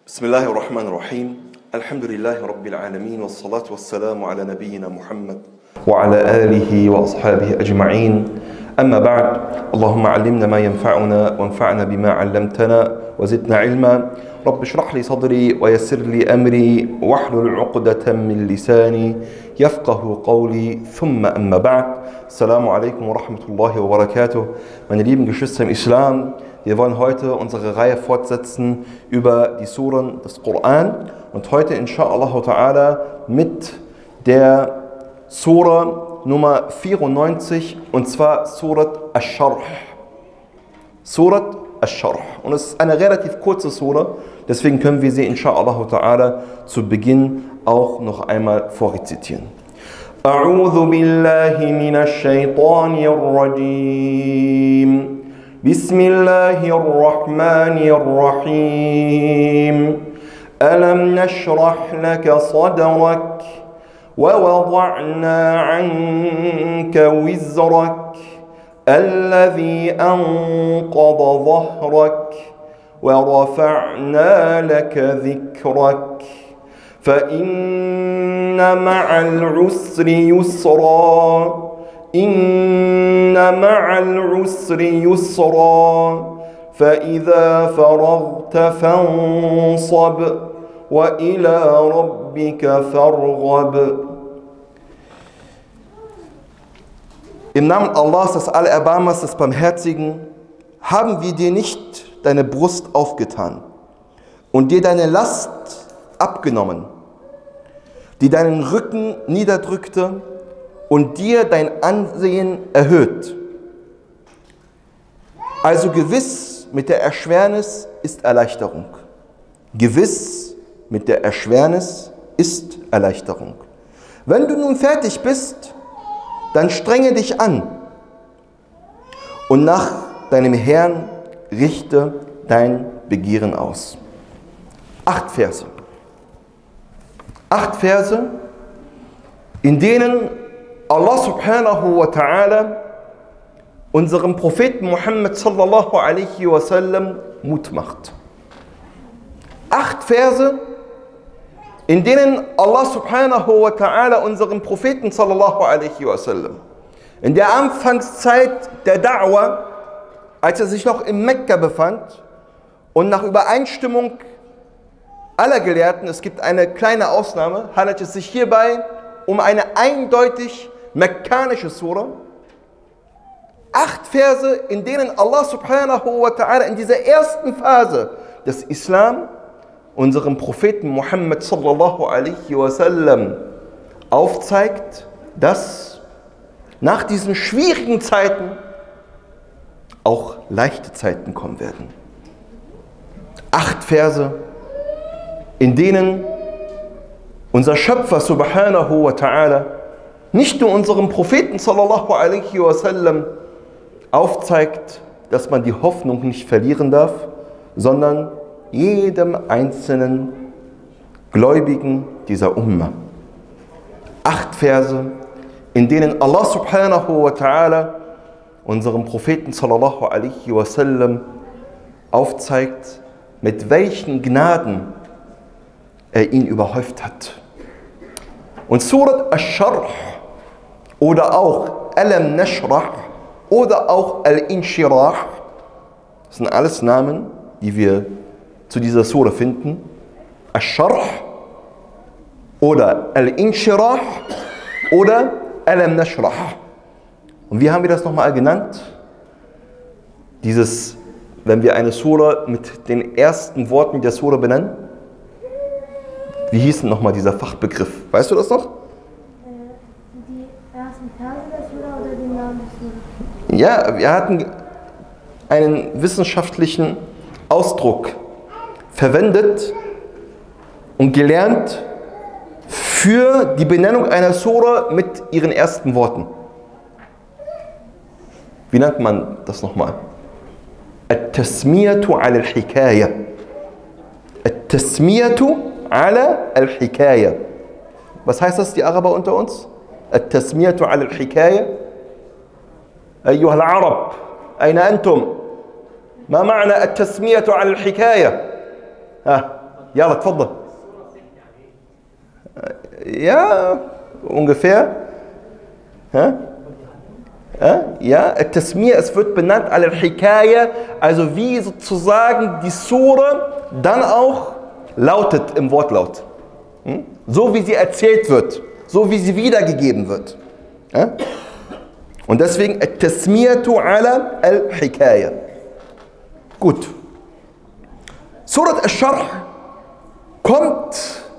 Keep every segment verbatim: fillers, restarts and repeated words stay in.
بسم الله الرحمن الرحيم الحمد لله رب العالمين والصلاة والسلام على نبينا محمد وعلى آله وأصحابه أجمعين أما بعد اللهم علمنا ما ينفعنا وانفعنا بما علمتنا وزدنا علما رب اشرح لي صدري ويسر لي أمري واحلل عقدة من لساني يفقه قولي ثم أما بعد السلام عليكم ورحمة الله وبركاته. Meine lieben Geschwister im Islam, wir wollen heute unsere Reihe fortsetzen über die Suren des Koran und heute inshallah ta'ala mit der Sura Nummer vierundneunzig und zwar Surat Ash-Sharh. Surat Ash-Sharh. Und es ist eine relativ kurze Sura, deswegen können wir sie inshallah ta'ala zu Beginn auch noch einmal vorrezitieren. A'udhu billahi minash shaitanir rajim. Bismillahir rahmanir rahim. Alam nashrah laka sadrak ووضعنا عنك وزرك الذي أنقض ظهرك ورفعنا لك ذكرك فإن مع العسر يسرا إن مع العسر يسرا فإذا فرغت فانصب وإلى ربك فارغب. Im Namen Allahs, des Allerbarmers, des Barmherzigen, haben wir dir nicht deine Brust aufgetan und dir deine Last abgenommen, die deinen Rücken niederdrückte und dir dein Ansehen erhöht. Also gewiss mit der Erschwernis ist Erleichterung. Gewiss mit der Erschwernis ist Erleichterung. Wenn du nun fertig bist, dann strenge dich an und nach deinem Herrn richte dein Begehren aus. Acht Verse. Acht Verse, in denen Allah subhanahu wa ta'ala unserem Propheten Muhammad sallallahu alaihi wasallam Mut macht. Acht Verse, in denen Allah subhanahu wa ta'ala unserem Propheten sallallahu alaihi wasallam in der Anfangszeit der Da'wah, als er sich noch in Mekka befand und nach Übereinstimmung aller Gelehrten, es gibt eine kleine Ausnahme, handelt es sich hierbei um eine eindeutig mekkanische Sura. Acht Verse, in denen Allah subhanahu wa ta'ala in dieser ersten Phase des Islam unserem Propheten Muhammad sallallahu alaihi wasallam aufzeigt, dass nach diesen schwierigen Zeiten auch leichte Zeiten kommen werden. Acht Verse, in denen unser Schöpfer subhanahu wa ta'ala nicht nur unserem Propheten sallallahu alaihi wasallam aufzeigt, dass man die Hoffnung nicht verlieren darf, sondern jedem einzelnen Gläubigen dieser Umma. Acht Verse, in denen Allah subhanahu wa ta'ala unserem Propheten sallallahu alaihi wasallam aufzeigt, mit welchen Gnaden er ihn überhäuft hat. Und Surat Ash-Sharh oder auch Alam Nashrah oder auch Al-Inshirah, das sind alles Namen, die wir zu dieser Sura finden. Ash-Sharh oder Al-Inshirah oder Alam Nashrah. Und wie haben wir das nochmal genannt? Dieses, wenn wir eine Sura mit den ersten Worten der Sura benennen. Wie hieß denn nochmal dieser Fachbegriff? Weißt du das noch? Die ersten Verse der Sura oder den Namen der Sura? Ja, wir hatten einen wissenschaftlichen Ausdruck verwendet und gelernt für die Benennung einer Sura mit ihren ersten Worten. Wie nennt man das nochmal? At-Tasmiyatu ala al-Hikaya. At-Tasmiyatu ala al-Hikaya. Was heißt das, die Araber unter uns? At-Tasmiyatu ala al-Hikaya. Ayyuha al-Arab, ayna antum? ما معنى التسمية على الحكاية؟ ها Ja, tfadda. Ja, ungefähr. Ja, ja, Tasmir, es wird benannt al-Hikaya, also wie sozusagen die Sura dann auch lautet im Wortlaut. Hm? So wie sie erzählt wird, so wie sie wiedergegeben wird. Ja? Und deswegen Tasmiyatu ala al-Hikaya. Gut. Surat al-Sharh kommt,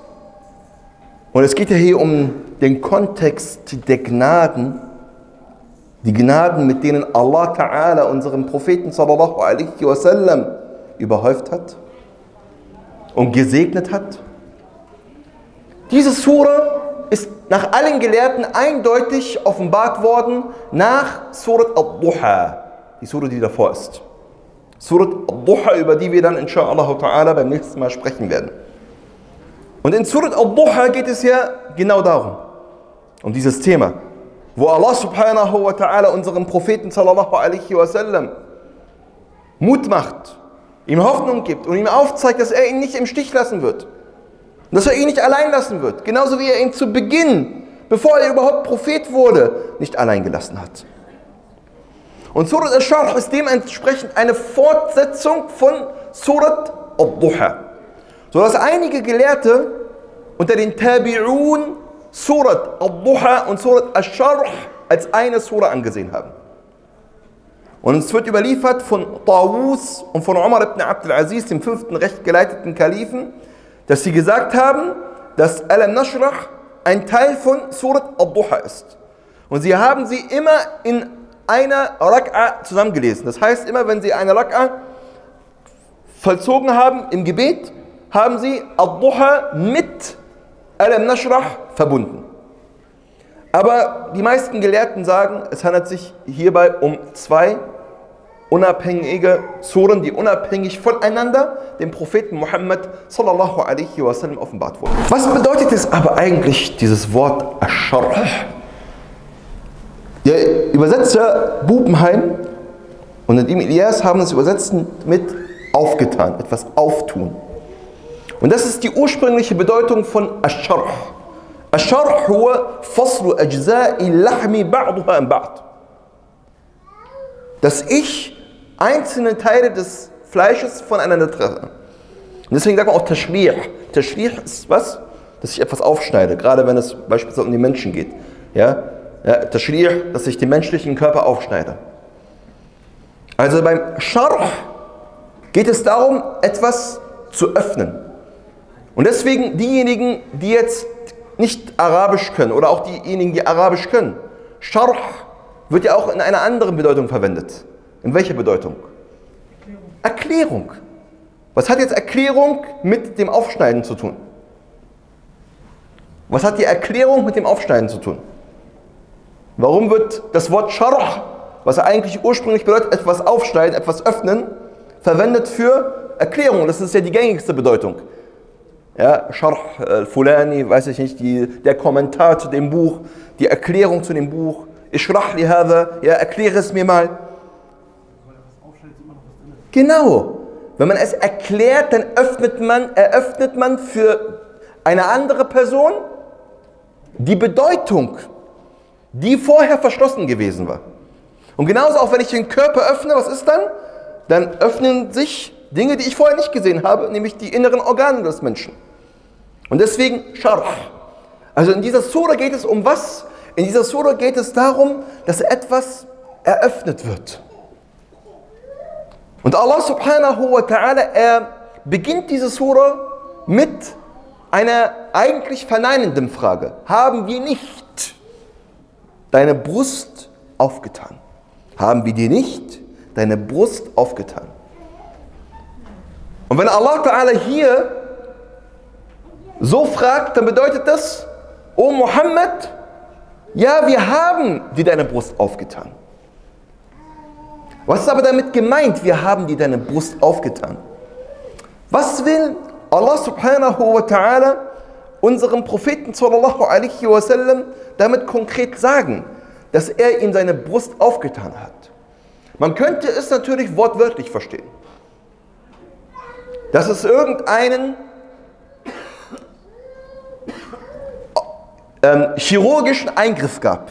und es geht ja hier um den Kontext der Gnaden, die Gnaden, mit denen Allah Ta'ala unseren Propheten sallallahu alaihi wasallam überhäuft hat und gesegnet hat. Diese Sura ist nach allen Gelehrten eindeutig offenbart worden nach Surat al-Duha, die Sura, die davor ist. Surat al-Duha, über die wir dann insha'Allah Ta'ala beim nächsten Mal sprechen werden. Und in Surat al-Duha geht es ja genau darum, um dieses Thema, wo Allah subhanahu wa ta'ala unseren Propheten sallallahu alaihi wasallam Mut macht, ihm Hoffnung gibt und ihm aufzeigt, dass er ihn nicht im Stich lassen wird. Und dass er ihn nicht allein lassen wird. Genauso wie er ihn zu Beginn, bevor er überhaupt Prophet wurde, nicht allein gelassen hat. Und Surat al-Sharh ist dementsprechend eine Fortsetzung von Surat al-Duha. Sodass einige Gelehrte unter den Tabi'un Surat al-Duha und Surat al-Sharh als eine Sura angesehen haben. Und es wird überliefert von Tawus und von Umar ibn Abdul Aziz, dem fünften rechtgeleiteten Kalifen, dass sie gesagt haben, dass Alam Nashrah ein Teil von Surat al-Duha ist. Und sie haben sie immer in einer Rak'a zusammengelesen. Das heißt, immer wenn sie eine Rak'a vollzogen haben im Gebet, haben sie al-Duha mit Alam Nashrah verbunden. Aber die meisten Gelehrten sagen, es handelt sich hierbei um zwei unabhängige Suren, die unabhängig voneinander dem Propheten Muhammad sallallahu alaihi wasallam offenbart wurden. Was bedeutet es aber eigentlich, dieses Wort Ash-Sharh? Der Übersetzer Bubenheim und Nadim Ilyas haben es übersetzt mit aufgetan, etwas auftun. Und das ist die ursprüngliche Bedeutung von Ash-Sharh. Ash-Sharh huwa faslu ajza'i lahmi ba'duha an ba'd. Dass ich einzelne Teile des Fleisches voneinander trenne. Und deswegen sagt man auch Tashrih. Tashrih ist was? Dass ich etwas aufschneide, gerade wenn es beispielsweise um die Menschen geht. Ja? Ja, Tashrih, dass ich den menschlichen Körper aufschneide. Also beim Sharh geht es darum, etwas zu öffnen. Und deswegen diejenigen, die jetzt nicht Arabisch können oder auch diejenigen, die Arabisch können, Sharh wird ja auch in einer anderen Bedeutung verwendet. In welcher Bedeutung? Erklärung. Erklärung. Was hat jetzt Erklärung mit dem Aufschneiden zu tun? Was hat die Erklärung mit dem Aufschneiden zu tun? Warum wird das Wort Sharh, was eigentlich ursprünglich bedeutet, etwas aufschneiden, etwas öffnen, verwendet für Erklärung? Das ist ja die gängigste Bedeutung. Ja, Sharh al-Fulani, weiß ich nicht, die, der Kommentar zu dem Buch, die Erklärung zu dem Buch. Ishrah li hadha, ja, erkläre es mir mal. Genau. Wenn man es erklärt, dann öffnet man, eröffnet man für eine andere Person die Bedeutung, die vorher verschlossen gewesen war. Und genauso auch, wenn ich den Körper öffne, was ist dann? Dann öffnen sich Dinge, die ich vorher nicht gesehen habe, nämlich die inneren Organe des Menschen. Und deswegen Sharh. Also in dieser Sura geht es um was? In dieser Sura geht es darum, dass etwas eröffnet wird. Und Allah subhanahu wa ta'ala, er beginnt diese Sura mit einer eigentlich verneinenden Frage. Haben wir nicht deine Brust aufgetan? Haben wir dir nicht deine Brust aufgetan? Und wenn Allah Ta'ala hier so fragt, dann bedeutet das, O Muhammad, ja, wir haben dir deine Brust aufgetan. Was ist aber damit gemeint, wir haben dir deine Brust aufgetan? Was will Allah subhanahu wa ta'ala unserem Propheten sallallahu alaihi wasallam damit konkret sagen, dass er ihm seine Brust aufgetan hat? Man könnte es natürlich wortwörtlich verstehen. Dass es irgendeinen ähm, chirurgischen Eingriff gab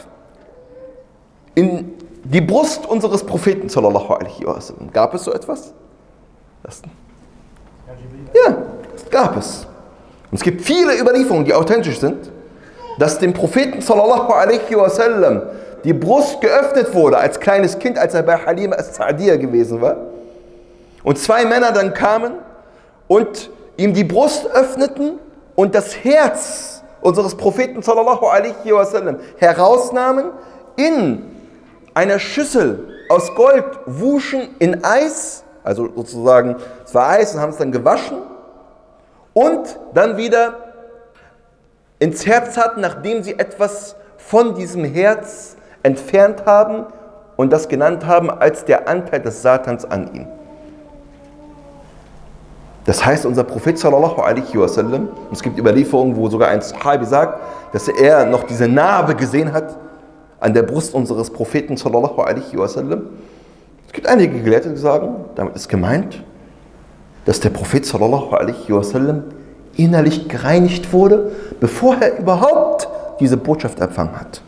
in die Brust unseres Propheten sallallahu alaihi wasallam. Gab es so etwas? Das, ja, das gab es. Und es gibt viele Überlieferungen, die authentisch sind, dass dem Propheten sallallahu alaihi wasallam die Brust geöffnet wurde als kleines Kind, als er bei Halima as-Sa'diyya gewesen war. Und zwei Männer dann kamen und ihm die Brust öffneten und das Herz unseres Propheten sallallahu alaihi wasallam herausnahmen, in einer Schüssel aus Gold wuschen in Eis, also sozusagen, es war Eis und haben es dann gewaschen und dann wieder ins Herz hatten, nachdem sie etwas von diesem Herz entfernt haben und das genannt haben als der Anteil des Satans an ihm. Das heißt, unser Prophet sallallahu alaihi wasallam, es gibt Überlieferungen, wo sogar ein Sahabi sagt, dass er noch diese Narbe gesehen hat an der Brust unseres Propheten sallallahu alaihi wasallam. Es gibt einige Gelehrte, die sagen, damit ist gemeint, dass der Prophet sallallahu alaihi wasallam innerlich gereinigt wurde, bevor er überhaupt diese Botschaft empfangen hat.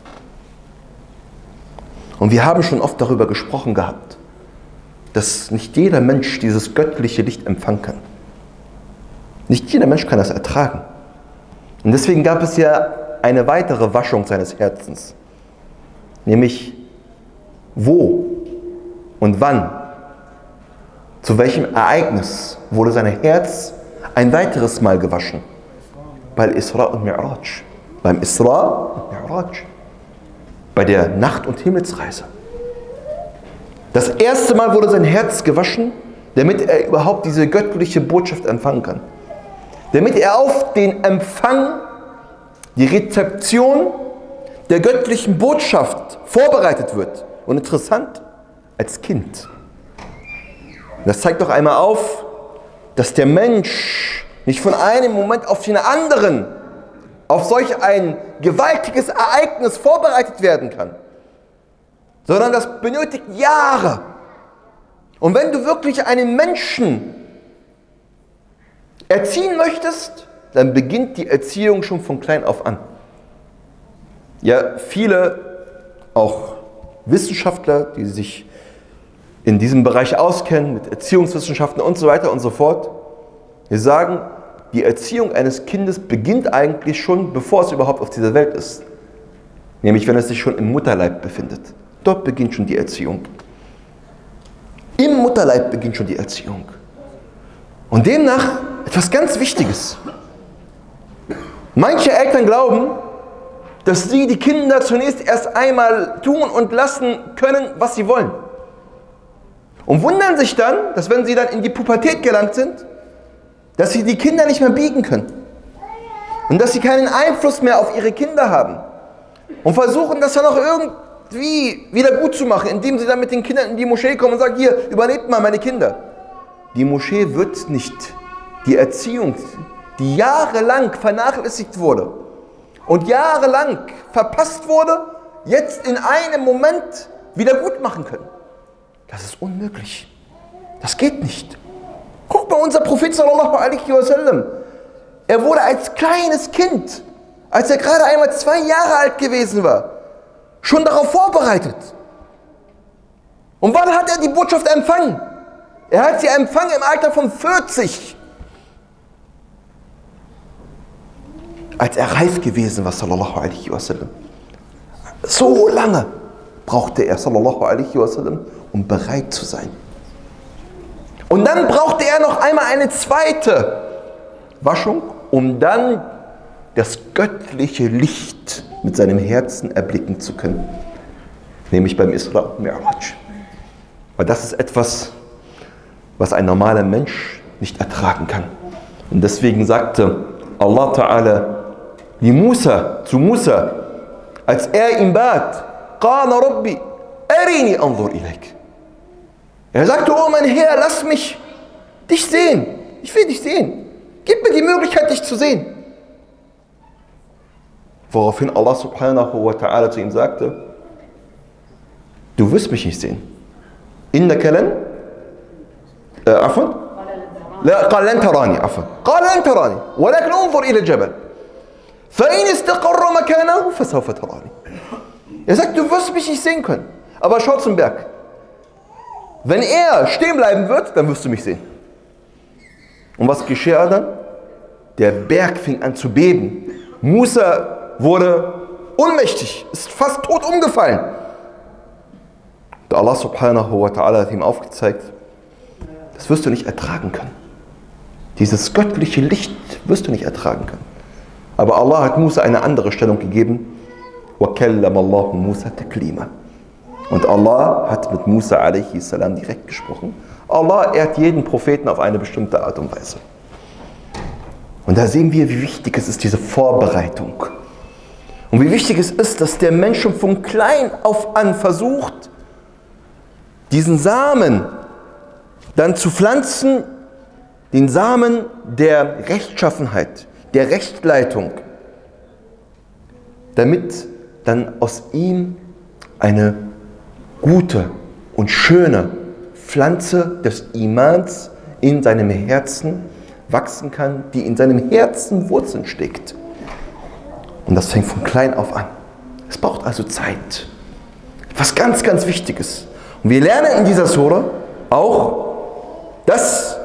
Und wir haben schon oft darüber gesprochen gehabt, dass nicht jeder Mensch dieses göttliche Licht empfangen kann. Nicht jeder Mensch kann das ertragen. Und deswegen gab es ja eine weitere Waschung seines Herzens. Nämlich, wo und wann, zu welchem Ereignis wurde sein Herz ein weiteres Mal gewaschen? Bei Isra und Mi'raj. Beim Isra und Mi'raj. Bei der Nacht- und Himmelsreise. Das erste Mal wurde sein Herz gewaschen, damit er überhaupt diese göttliche Botschaft empfangen kann. Damit er auf den Empfang, die Rezeption der göttlichen Botschaft vorbereitet wird. Und interessant, als Kind. Das zeigt doch einmal auf, dass der Mensch nicht von einem Moment auf den anderen auf solch ein gewaltiges Ereignis vorbereitet werden kann. Sondern das benötigt Jahre. Und wenn du wirklich einen Menschen erziehen möchtest, dann beginnt die Erziehung schon von klein auf an. Ja, viele, auch Wissenschaftler, die sich in diesem Bereich auskennen, mit Erziehungswissenschaften und so weiter und so fort, die sagen, die Erziehung eines Kindes beginnt eigentlich schon, bevor es überhaupt auf dieser Welt ist. Nämlich, wenn es sich schon im Mutterleib befindet. Dort beginnt schon die Erziehung. Im Mutterleib beginnt schon die Erziehung. Und demnach etwas ganz Wichtiges. Manche Eltern glauben, dass sie die Kinder zunächst erst einmal tun und lassen können, was sie wollen. Und wundern sich dann, dass wenn sie dann in die Pubertät gelangt sind, dass sie die Kinder nicht mehr biegen können. Und dass sie keinen Einfluss mehr auf ihre Kinder haben. Und versuchen, das dann auch irgendwie wieder gut zu machen, indem sie dann mit den Kindern in die Moschee kommen und sagen, hier, übernehmt mal meine Kinder. Die Moschee wird nicht die Erziehung, die jahrelang vernachlässigt wurde und jahrelang verpasst wurde, jetzt in einem Moment wieder gut machen können. Das ist unmöglich. Das geht nicht. Guck mal, unser Prophet sallallahu alaihi wasallam. Er wurde als kleines Kind, als er gerade einmal zwei Jahre alt gewesen war, schon darauf vorbereitet. Und wann hat er die Botschaft empfangen? Er hat sie empfangen im Alter von vierzig. Als er reif gewesen war, sallallahu alaihi wasallam. So lange brauchte er, sallallahu alaihi wasallam, um bereit zu sein. Und dann brauchte er noch einmal eine zweite Waschung, um dann das göttliche Licht mit seinem Herzen erblicken zu können. Nämlich beim Isra und Mi'raj. Weil das ist etwas, was ein normaler Mensch nicht ertragen kann. Und deswegen sagte Allah Ta'ala wie Musa, zu Musa, als er ihn bat, Qala Rabbi, arini anzur ilayk. Er sagte, oh mein Herr, lass mich dich sehen. Ich will dich sehen. Gib mir die Möglichkeit, dich zu sehen. Woraufhin Allah subhanahu wa ta'ala zu ihm sagte, du wirst mich nicht sehen. Innaka lan, äh, afwan? لا قال لن تراني عفوا قال لن تراني ولكن انظر إلى الجبل فإن استقر مكانه فسوف تراني. Er sagt, du wirst mich nicht sehen können. Aber schau zum Berg. Wenn er stehen bleiben wird, dann wirst du mich sehen. Und was geschah dann? Der Berg fing an zu beben. Musa wurde ohnmächtig, ist fast tot umgefallen. Und Allah subhanahu wa ta'ala hat ihm aufgezeigt, das wirst du nicht ertragen können. Dieses göttliche Licht wirst du nicht ertragen können. Aber Allah hat Musa eine andere Stellung gegeben. وَكَلَّمَ اللَّهُ مُوسَى تَكْلِيمًا. Und Allah hat mit Musa alaihi salam direkt gesprochen. Allah ehrt jeden Propheten auf eine bestimmte Art und Weise. Und da sehen wir, wie wichtig es ist, diese Vorbereitung. Und wie wichtig es ist, dass der Mensch schon von klein auf an versucht, diesen Samen dann zu pflanzen, den Samen der Rechtschaffenheit, der Rechtleitung, damit dann aus ihm eine gute und schöne Pflanze des Imans in seinem Herzen wachsen kann, die in seinem Herzen Wurzeln steckt. Und das fängt von klein auf an. Es braucht also Zeit. Was ganz, ganz wichtig ist. Und wir lernen in dieser Sura auch, dass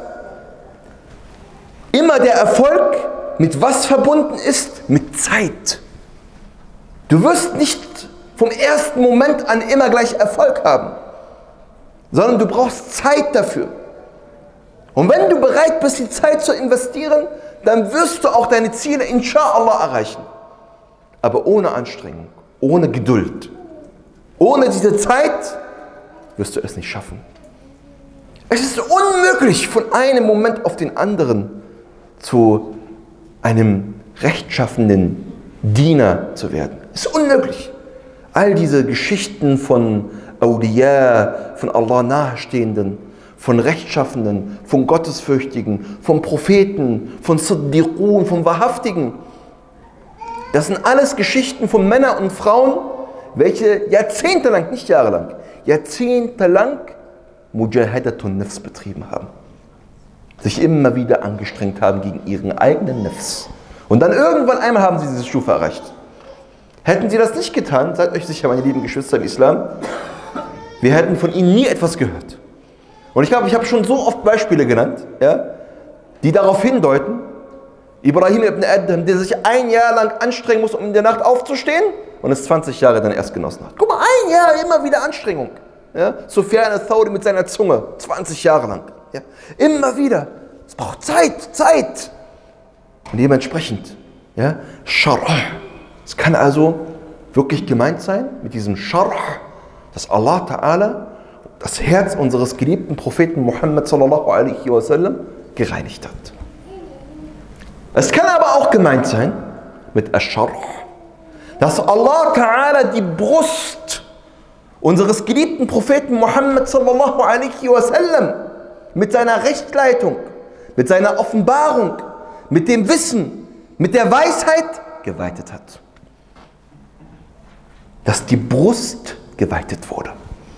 immer der Erfolg mit was verbunden ist? Mit Zeit. Du wirst nicht vom ersten Moment an immer gleich Erfolg haben, sondern du brauchst Zeit dafür. Und wenn du bereit bist, die Zeit zu investieren, dann wirst du auch deine Ziele inshallah erreichen. Aber ohne Anstrengung, ohne Geduld, ohne diese Zeit wirst du es nicht schaffen. Es ist unmöglich, von einem Moment auf den anderen zu einem rechtschaffenden Diener zu werden. Es ist unmöglich. All diese Geschichten von Awliya, von Allah Nahestehenden, von Rechtschaffenden, von Gottesfürchtigen, von Propheten, von Siddiqun, von Wahrhaftigen, das sind alles Geschichten von Männern und Frauen, welche jahrzehntelang, nicht jahrelang, jahrzehntelang Mujahadatun Nafs betrieben haben. Sich immer wieder angestrengt haben gegen ihren eigenen Nafs. Und dann irgendwann einmal haben sie diese Stufe erreicht. Hätten sie das nicht getan, seid euch sicher, meine lieben Geschwister im Islam, wir hätten von ihnen nie etwas gehört. Und ich glaube, ich habe schon so oft Beispiele genannt, ja, die darauf hindeuten, Ibrahim ibn Adham, der sich ein Jahr lang anstrengen muss, um in der Nacht aufzustehen und es zwanzig Jahre dann erst genossen hat. Guck mal, ein Jahr immer wieder Anstrengung. Ja? Sufyan al-Thawri mit seiner Zunge, zwanzig Jahre lang. Ja? Immer wieder. Es braucht Zeit, Zeit. Und dementsprechend, ja, Shar'a. Es kann also wirklich gemeint sein mit diesem Shar'a, dass Allah Ta'ala das Herz unseres geliebten Propheten Muhammad sallallahu alaihi wasallam gereinigt hat. Es kann aber auch gemeint sein mit Ash-Shar'a, dass Allah Ta'ala die Brust unseres geliebten Propheten Muhammad sallallahu alaihi wasallam mit seiner Rechtleitung, mit seiner Offenbarung, mit dem Wissen, mit der Weisheit geweitet hat. Dass die Brust geweitet wurde.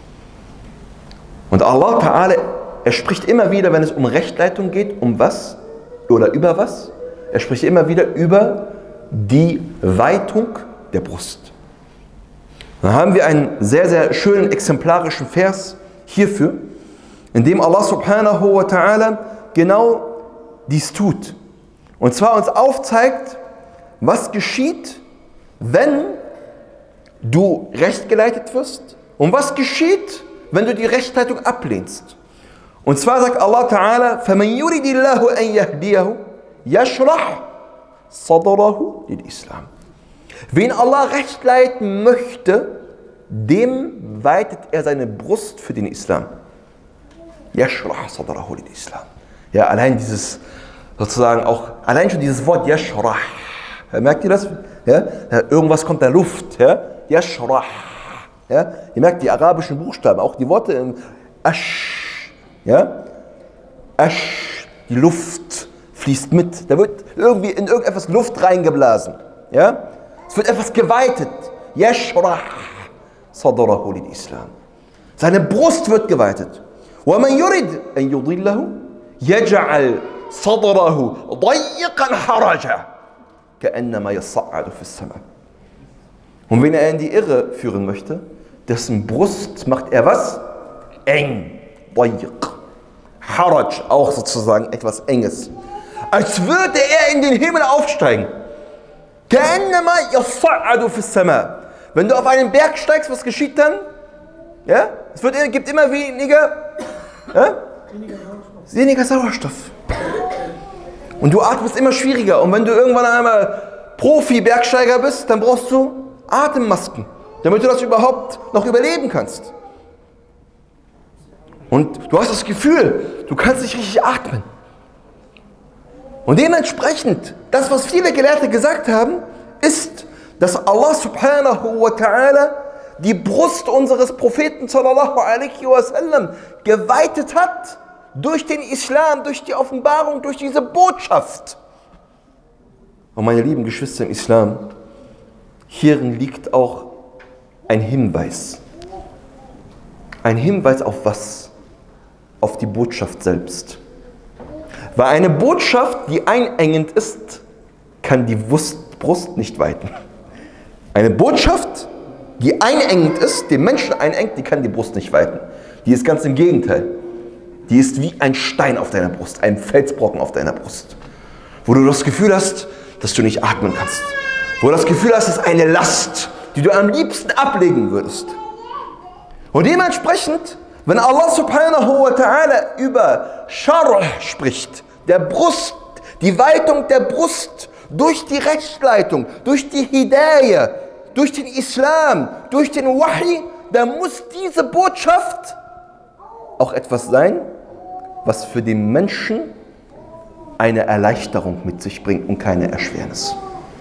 Und Allah Ta'ala, er spricht immer wieder, wenn es um Rechtleitung geht, um was oder über was? Er spricht immer wieder über die Weitung der Brust. Dann haben wir einen sehr, sehr schönen exemplarischen Vers hierfür, in dem Allah subhanahu wa ta'ala genau dies tut. Und zwar uns aufzeigt, was geschieht, wenn du rechtgeleitet wirst und was geschieht, wenn du die Rechtleitung ablehnst. Und zwar sagt Allah Ta'ala, فَمَنْ يُرِدِ اللَّهُ أَنْ يَهْدِيَهُ يَشْرَحْ صَدْرَهُ لِلْإِسْلَامِ. Wen Allah recht leiten möchte, dem weitet er seine Brust für den Islam. يَشْرَحْ صَدْرَهُ لِلْإِسْلَامِ. Ja, allein dieses, sozusagen auch, allein schon dieses Wort يَشْرَحْ. Ja, merkt ihr das? Ja? Irgendwas kommt da Luft. Ja? يَشْرَحْ. Ja? Ihr merkt die arabischen Buchstaben, auch die Worte im Ash. Ja? Ash, die Luft fließt mit. Da wird irgendwie in irgendetwas Luft reingeblasen. Ja? Es wird etwas geweitet. يَشْرَحْ صَدْرَهُ لِلْإِسْلَامِ. Seine Brust wird geweitet. وَمَنْ يُرِدْ أَنْ يُضِلَّهُ يَجْعَلْ صَدْرَهُ ضَيِّقًا حَرَجًا كَأَنَّمَا يَصَّعَّدُ فِي السَّمَاءِ. Und wenn er in die Irre führen möchte, dessen Brust macht er was? Eng. Dayiq. Haraj, auch sozusagen etwas Enges. Als würde er in den Himmel aufsteigen. Wenn du auf einen Berg steigst, was geschieht dann? Ja? Es wird, gibt immer weniger, ja? weniger Sauerstoff. Und du atmest immer schwieriger. Und wenn du irgendwann einmal Profi-Bergsteiger bist, dann brauchst du Atemmasken, damit du das überhaupt noch überleben kannst. Und du hast das Gefühl, du kannst nicht richtig atmen. Und dementsprechend, das, was viele Gelehrte gesagt haben, ist, dass Allah subhanahu wa ta'ala die Brust unseres Propheten sallallahu alaihi wasallam geweitet hat durch den Islam, durch die Offenbarung, durch diese Botschaft. Und meine lieben Geschwister im Islam, hierin liegt auch ein Hinweis. Ein Hinweis auf was? Auf die Botschaft selbst. Weil eine Botschaft, die einengend ist, kann die Brust nicht weiten. Eine Botschaft, die einengend ist, den Menschen einengt, die kann die Brust nicht weiten. Die ist ganz im Gegenteil. Die ist wie ein Stein auf deiner Brust, ein Felsbrocken auf deiner Brust. Wo du das Gefühl hast, dass du nicht atmen kannst. Wo du das Gefühl hast, es ist eine Last, die du am liebsten ablegen würdest. Und dementsprechend, wenn Allah subhanahu wa ta'ala über Sharh spricht, der Brust, die Weitung der Brust durch die Rechtsleitung, durch die Hidayah, durch den Islam, durch den Wahi, dann muss diese Botschaft auch etwas sein, was für den Menschen eine Erleichterung mit sich bringt und keine Erschwernis.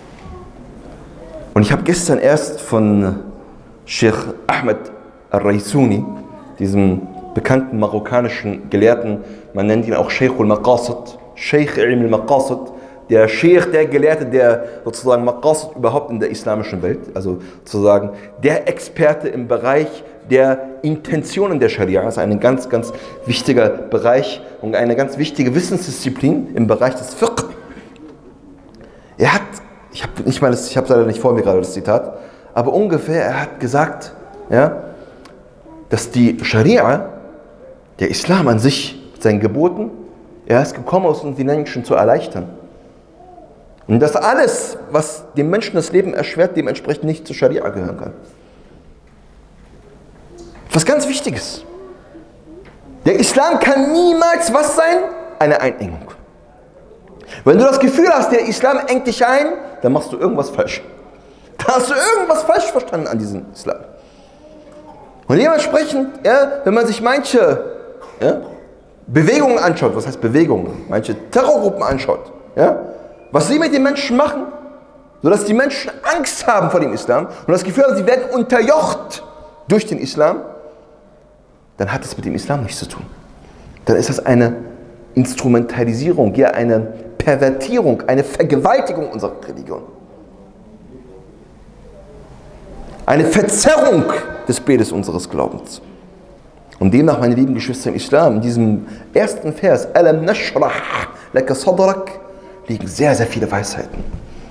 Und ich habe gestern erst von Sheikh Ahmed al-Raisuni, diesem bekannten marokkanischen Gelehrten, man nennt ihn auch Sheikh al-Maqasid, Sheikh al-Maqasid, der Sheikh, der Gelehrte, der sozusagen Maqasid überhaupt in der islamischen Welt, also sozusagen der Experte im Bereich der Intentionen der Scharia, ist ein ganz, ganz wichtiger Bereich und eine ganz wichtige Wissensdisziplin im Bereich des Fiqh. Er hat, ich habe nicht mal, ich habe leider nicht vor mir gerade das Zitat, aber ungefähr, er hat gesagt, ja, dass die Scharia, der Islam an sich, mit seinen Geboten, er ist gekommen, um die Menschen zu erleichtern. Und dass alles, was dem Menschen das Leben erschwert, dementsprechend nicht zur Scharia gehören kann. Was ganz Wichtiges. Der Islam kann niemals was sein? Eine Einengung. Wenn du das Gefühl hast, der Islam engt dich ein, dann machst du irgendwas falsch. Da hast du irgendwas falsch verstanden an diesem Islam. Und dementsprechend, ja, wenn man sich manche ja, Bewegungen anschaut, was heißt Bewegungen, manche Terrorgruppen anschaut, ja, was sie mit den Menschen machen, sodass die Menschen Angst haben vor dem Islam und das Gefühl haben, sie werden unterjocht durch den Islam, dann hat das mit dem Islam nichts zu tun. Dann ist das eine Instrumentalisierung, ja eine Pervertierung, eine Vergewaltigung unserer Religion. Eine Verzerrung des Bildes unseres Glaubens. Und demnach, meine lieben Geschwister im Islam, in diesem ersten Vers, Alam nashrah laka sadrak, liegen sehr, sehr viele Weisheiten.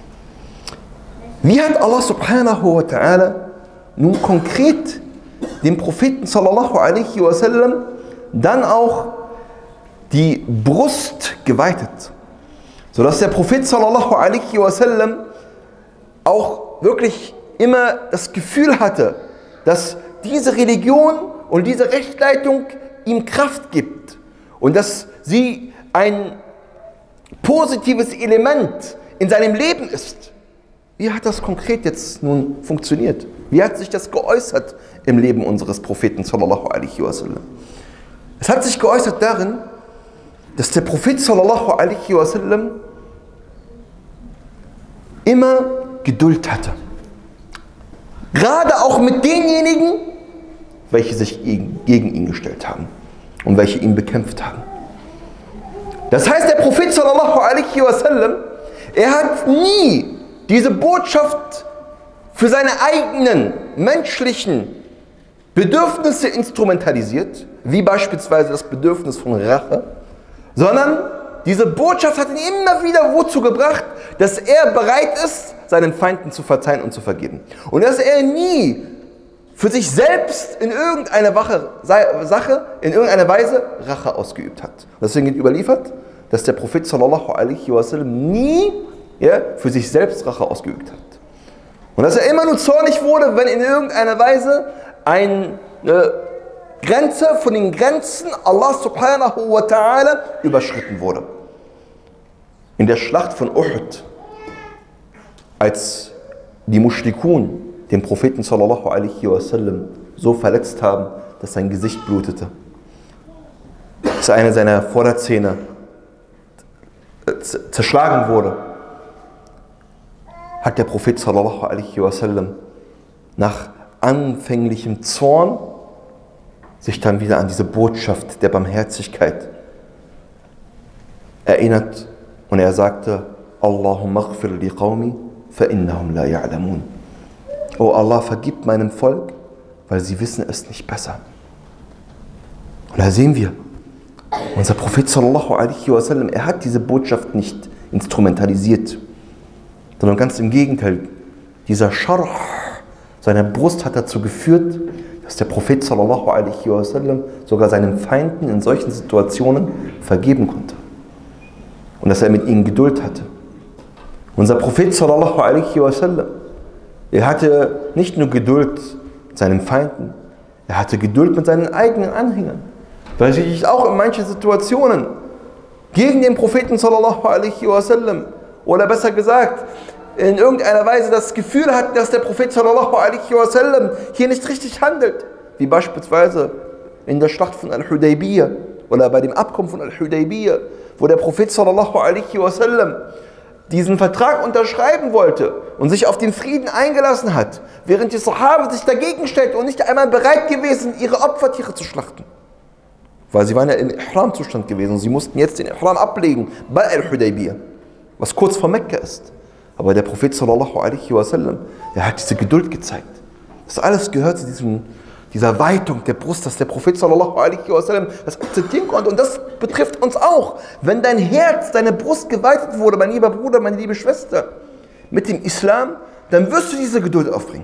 Wie hat Allah subhanahu wa ta'ala nun konkret dem Propheten sallallahu alaihi wasallam dann auch die Brust geweitet, sodass der Prophet sallallahu alaihi wasallam auch wirklich immer das Gefühl hatte, dass diese Religion und diese Rechtsleitung ihm Kraft gibt und dass sie ein positives Element in seinem Leben ist. Wie hat das konkret jetzt nun funktioniert? Wie hat sich das geäußert im Leben unseres Propheten sallallahu alaihi wasallam? Es hat sich geäußert darin, dass der Prophet sallallahu alaihi wasallam immer Geduld hatte. Gerade auch mit denjenigen, welche sich gegen ihn gestellt haben und welche ihn bekämpft haben. Das heißt, der Prophet sallallahu alaihi wasallam, er hat nie diese Botschaft für seine eigenen menschlichen Bedürfnisse instrumentalisiert, wie beispielsweise das Bedürfnis von Rache, sondern diese Botschaft hat ihn immer wieder wozu gebracht, dass er bereit ist, seinen Feinden zu verzeihen und zu vergeben. Und dass er nie für sich selbst in irgendeiner Sache, in irgendeiner Weise Rache ausgeübt hat. Deswegen wird überliefert, dass der Prophet sallallahu alaihi wasallam nie ja, für sich selbst Rache ausgeübt hat. Und dass er immer nur zornig wurde, wenn in irgendeiner Weise eine Grenze von den Grenzen Allah subhanahu wa ta'ala überschritten wurde. In der Schlacht von Uhud, als die Mushrikun den Propheten sallallahu alaihi wasallam so verletzt haben, dass sein Gesicht blutete, dass eine seiner Vorderzähne zerschlagen wurde, hat der Prophet sallallahu alaihi wasallam nach anfänglichem Zorn sich dann wieder an diese Botschaft der Barmherzigkeit erinnert und er sagte: Allahumma ighfir li qawmi fa innahum la ya'lamun. Oh Allah, vergib meinem Volk, weil sie wissen es nicht besser. Und da sehen wir, unser Prophet sallallahu alaihi wasallam, er hat diese Botschaft nicht instrumentalisiert, sondern ganz im Gegenteil, dieser Scharh seiner Brust hat dazu geführt, dass der Prophet sallallahu alaihi wasallam sogar seinen Feinden in solchen Situationen vergeben konnte. Und dass er mit ihnen Geduld hatte. Unser Prophet sallallahu alaihi wasallam, er hatte nicht nur Geduld mit seinen Feinden, er hatte Geduld mit seinen eigenen Anhängern. Weil sie sich auch in manchen Situationen gegen den Propheten sallallahu alaihi wasallam, oder besser gesagt, in irgendeiner Weise das Gefühl hatten, dass der Prophet sallallahu alaihi wasallam hier nicht richtig handelt. Wie beispielsweise in der Schlacht von Al-Hudaybiyah oder bei dem Abkommen von Al-Hudaybiyah, wo der Prophet sallallahu alaihi wasallam diesen Vertrag unterschreiben wollte und sich auf den Frieden eingelassen hat, während die Sahaba sich dagegen stellten und nicht einmal bereit gewesen, ihre Opfertiere zu schlachten. Weil sie waren ja im Ihram-Zustand gewesen und sie mussten jetzt den Ihram ablegen bei Al-Hudaybiyah, was kurz vor Mekka ist. Aber der Prophet sallallahu alaihi wasallam, der hat diese Geduld gezeigt. Das alles gehört zu diesem, dieser Weitung der Brust, dass der Prophet sallallahu alaihi wasallam das akzeptieren konnte. Und das betrifft uns auch. Wenn dein Herz, deine Brust geweitet wurde, mein lieber Bruder, meine liebe Schwester, mit dem Islam, dann wirst du diese Geduld aufbringen.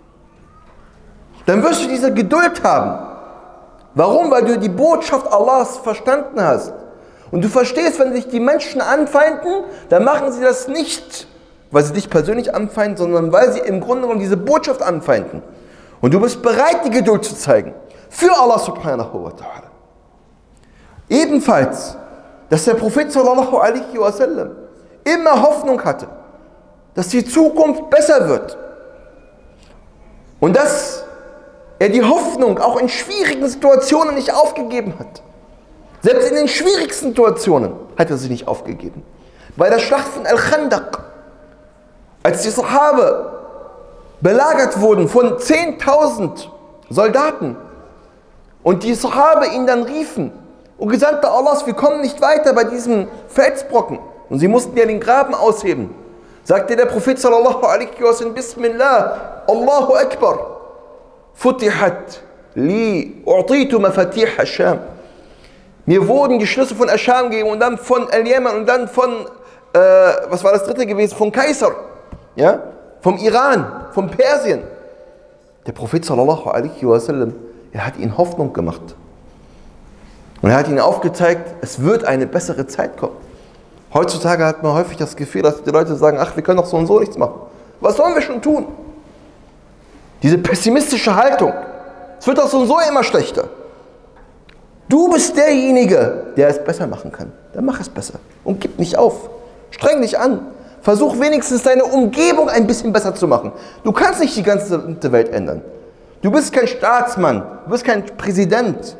Dann wirst du diese Geduld haben. Warum? Weil du die Botschaft Allahs verstanden hast. Und du verstehst, wenn sich die Menschen anfeinden, dann machen sie das nicht, weil sie dich persönlich anfeinden, sondern weil sie im Grunde genommen diese Botschaft anfeinden. Und du bist bereit, die Geduld zu zeigen. Für Allah subhanahu wa ta'ala. Ebenfalls, dass der Prophet sallallahu alaihi wasallam immer Hoffnung hatte, dass die Zukunft besser wird. Und dass er die Hoffnung auch in schwierigen Situationen nicht aufgegeben hat. Selbst in den schwierigsten Situationen hat er sie nicht aufgegeben. Bei der Schlacht von Al-Khandaq, als die Sahaba belagert wurden von zehntausend Soldaten und die Sahaba ihn dann riefen, O Gesandter Allahs, wir kommen nicht weiter bei diesem Felsbrocken, und sie mussten ja den Graben ausheben, sagte der Prophet sallallahu alaihi wasallam: Bismillah, Allahu Akbar, Futihat li u'titu mafatih Asham. Mir wurden die Schlüssel von Ascham gegeben und dann von Al-Yaman und dann von, äh, was war das dritte gewesen, von Kaisar, ja? Vom Iran, von Persien. Der Prophet sallallahu alaihi wasallam, er hat ihnen Hoffnung gemacht. Und er hat ihnen aufgezeigt, es wird eine bessere Zeit kommen. Heutzutage hat man häufig das Gefühl, dass die Leute sagen: Ach, wir können doch so und so nichts machen. Was sollen wir schon tun? Diese pessimistische Haltung. Es wird doch so und so immer schlechter. Du bist derjenige, der es besser machen kann. Dann mach es besser und gib nicht auf. Streng dich an. Versuch wenigstens deine Umgebung ein bisschen besser zu machen. Du kannst nicht die ganze Welt ändern. Du bist kein Staatsmann, du bist kein Präsident.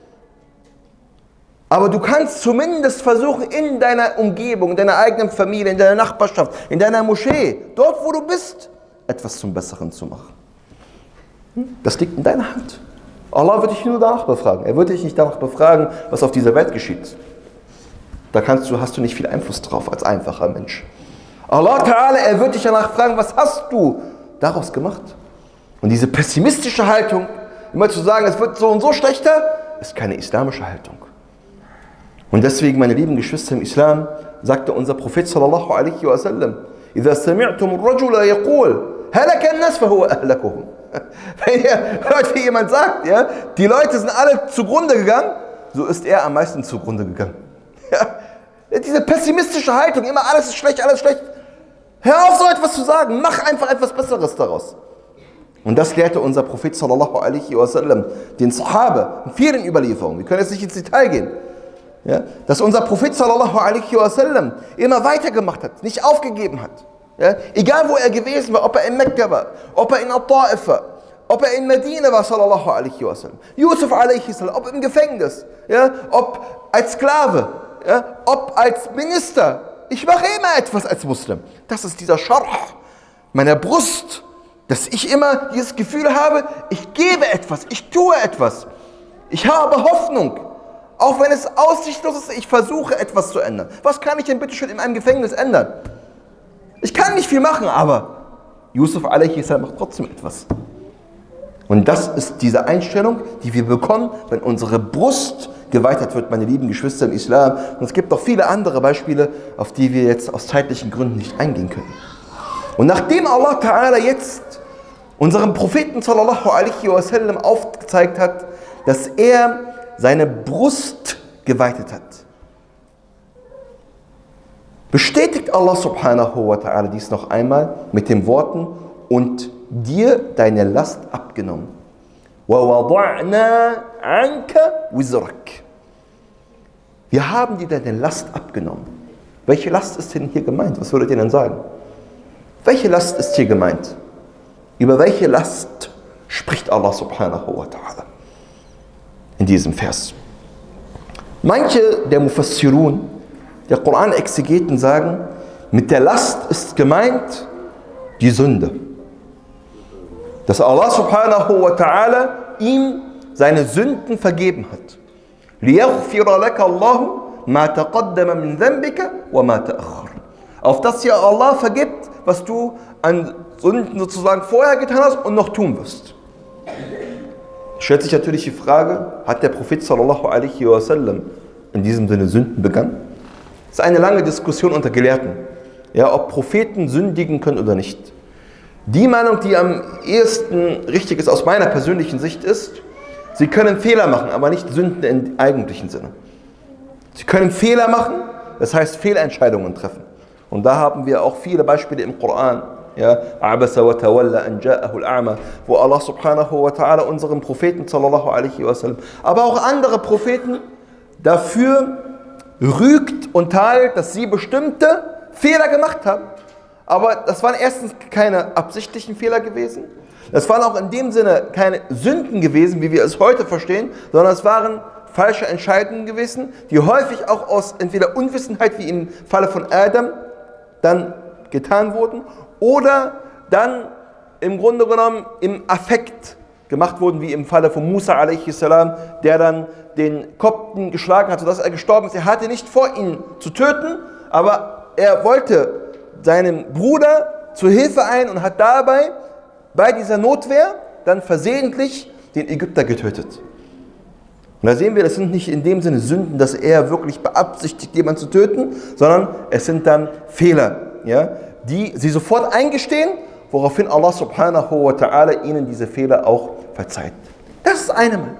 Aber du kannst zumindest versuchen, in deiner Umgebung, in deiner eigenen Familie, in deiner Nachbarschaft, in deiner Moschee, dort wo du bist, etwas zum Besseren zu machen. Das liegt in deiner Hand. Allah wird dich nur danach befragen. Er wird dich nicht danach befragen, was auf dieser Welt geschieht. Da kannst du, hast du nicht viel Einfluss drauf als einfacher Mensch. Allah Ta'ala, er wird dich danach fragen, was hast du daraus gemacht? Und diese pessimistische Haltung, immer zu sagen, es wird so und so schlechter, ist keine islamische Haltung. Und deswegen, meine lieben Geschwister im Islam, sagte unser Prophet sallallahu alaihi wasallam: إذا سمعتم الرجل يقول هلك الناس فهو أهلكهم. Wenn ihr hört, wie jemand sagt, ja, die Leute sind alle zugrunde gegangen, so ist er am meisten zugrunde gegangen. Ja, diese pessimistische Haltung, immer alles ist schlecht, alles ist schlecht. Hör auf, so etwas zu sagen, mach einfach etwas Besseres daraus. Und das lehrte unser Prophet sallallahu alaihi wasallam den Sahaba in vielen Überlieferungen. Wir können jetzt nicht ins Detail gehen. Ja, dass unser Prophet sallallahu alaihi wasallam immer weitergemacht hat, nicht aufgegeben hat. Ja, egal wo er gewesen war, ob er in Mekka war, ob er in Al-Ta'if war, ob er in Medina war, sallallahu alaihi wasallam. Yusuf alaihi sallam, ob im Gefängnis, ja, ob als Sklave, ja, ob als Minister. Ich mache immer etwas als Muslim. Das ist dieser Scharh meiner Brust, dass ich immer dieses Gefühl habe, ich gebe etwas, ich tue etwas. Ich habe Hoffnung. Auch wenn es aussichtslos ist, ich versuche etwas zu ändern. Was kann ich denn bitte schön in einem Gefängnis ändern? Ich kann nicht viel machen, aber Yusuf alaihi salam macht trotzdem etwas. Und das ist diese Einstellung, die wir bekommen, wenn unsere Brust geweitert wird, meine lieben Geschwister im Islam. Und es gibt noch viele andere Beispiele, auf die wir jetzt aus zeitlichen Gründen nicht eingehen können. Und nachdem Allah Ta'ala jetzt unserem Propheten sallallahu alaihi wasallam aufgezeigt hat, dass er seine Brust geweitet hat, bestätigt Allah subhanahu wa ta'ala dies noch einmal mit den Worten: und dir deine Last abgenommen. وَوَضَعْنَا عَنْكَ وِزْرَكَ. Wir haben dir deine Last abgenommen. Welche Last ist denn hier gemeint? Was würdet ihr denn sagen? Welche Last ist hier gemeint? Über welche Last spricht Allah subhanahu wa ta'ala in diesem Vers? Manche der Mufassirun, der Koran-Exegeten, sagen, mit der Last ist gemeint die Sünde. Dass Allah subhanahu wa ta'ala ihm seine Sünden vergeben hat. لِيَغْفِرَ لَكَ اللَّهُ مَا تَقَدَّمَ مِنْ ذَنْبِكَ وَمَا تَأَخَّرَ. Auf das dir Allah vergibt, was du an Sünden sozusagen vorher getan hast und noch tun wirst. Stellt sich natürlich die Frage, hat der Prophet sallallahu alaihi wasallam in diesem Sinne Sünden begangen? Das ist eine lange Diskussion unter Gelehrten, ja, ob Propheten sündigen können oder nicht. Die Meinung, die am ehesten richtig ist aus meiner persönlichen Sicht, ist, sie können Fehler machen, aber nicht Sünden im eigentlichen Sinne. Sie können Fehler machen, das heißt Fehlentscheidungen treffen. Und da haben wir auch viele Beispiele im Koran, ja, Abasa wa tawalla an ja'ahu al-a'ma, wo Allah subhanahu wa ta'ala unseren Propheten sallallahu alaihi wasallam, aber auch andere Propheten dafür rügt und teilt, dass sie bestimmte Fehler gemacht haben. Aber das waren erstens keine absichtlichen Fehler gewesen. Das waren auch in dem Sinne keine Sünden gewesen, wie wir es heute verstehen, sondern es waren falsche Entscheidungen gewesen, die häufig auch aus entweder Unwissenheit, wie im Falle von Adam, dann getan wurden, oder dann im Grunde genommen im Affekt gemacht wurden, wie im Falle von Musa alaihi salam, der dann den Kopten geschlagen hat, sodass er gestorben ist. Er hatte nicht vor, ihn zu töten, aber er wollte seinem Bruder zur Hilfe ein und hat dabei bei dieser Notwehr dann versehentlich den Ägypter getötet. Und da sehen wir, das sind nicht in dem Sinne Sünden, dass er wirklich beabsichtigt, jemanden zu töten, sondern es sind dann Fehler, ja, die sie sofort eingestehen, woraufhin Allah subhanahu wa ta'ala ihnen diese Fehler auch verzeiht. Das ist eine Meinung.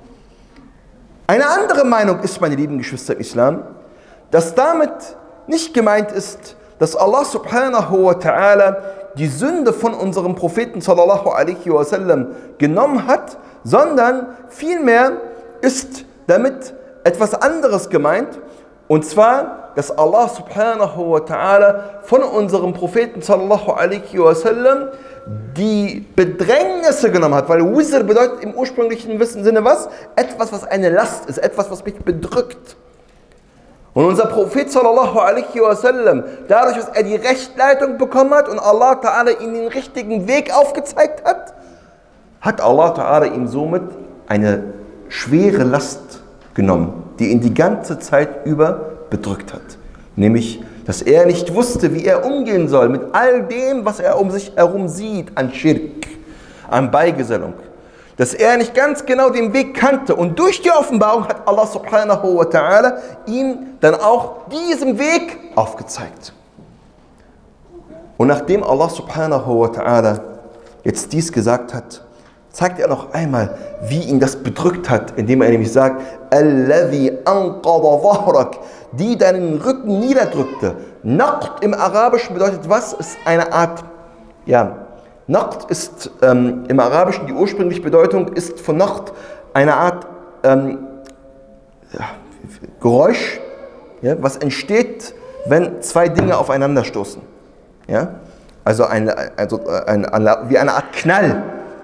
Eine andere Meinung ist, meine lieben Geschwister im Islam, dass damit nicht gemeint ist, dass Allah subhanahu wa ta'ala die Sünde von unserem Propheten sallallahu alaihi wasallam genommen hat, sondern vielmehr ist damit etwas anderes gemeint, und zwar, dass Allah subhanahu wa ta'ala von unserem Propheten sallallahu alaihi wasallam die Bedrängnisse genommen hat, weil Wizr bedeutet im ursprünglichen Sinne was? Etwas, was eine Last ist, etwas, was mich bedrückt. Und unser Prophet sallallahu alaihi wasallam, dadurch, dass er die Rechtleitung bekommen hat und Allah ta'ala ihm den richtigen Weg aufgezeigt hat, hat Allah ta'ala ihm somit eine schwere Last genommen, die ihn die ganze Zeit über bedrückt hat. Nämlich, dass er nicht wusste, wie er umgehen soll mit all dem, was er um sich herum sieht, an Schirk, an Beigesellung. Dass er nicht ganz genau den Weg kannte. Und durch die Offenbarung hat Allah subhanahu wa ta'ala ihm dann auch diesen Weg aufgezeigt. Und nachdem Allah subhanahu wa ta'ala jetzt dies gesagt hat, zeigt er noch einmal, wie ihn das bedrückt hat, indem er nämlich sagt, Alladhi anqada dhahrak, die deinen Rücken niederdrückte. Naqd im Arabischen bedeutet was? Ist eine Art, ja, Naqd ist ähm, im Arabischen, die ursprüngliche Bedeutung ist von Naqd eine Art ähm, ja, Geräusch, ja, was entsteht, wenn zwei Dinge aufeinander stoßen. Ja? Also, eine, also eine, eine, wie eine Art Knall.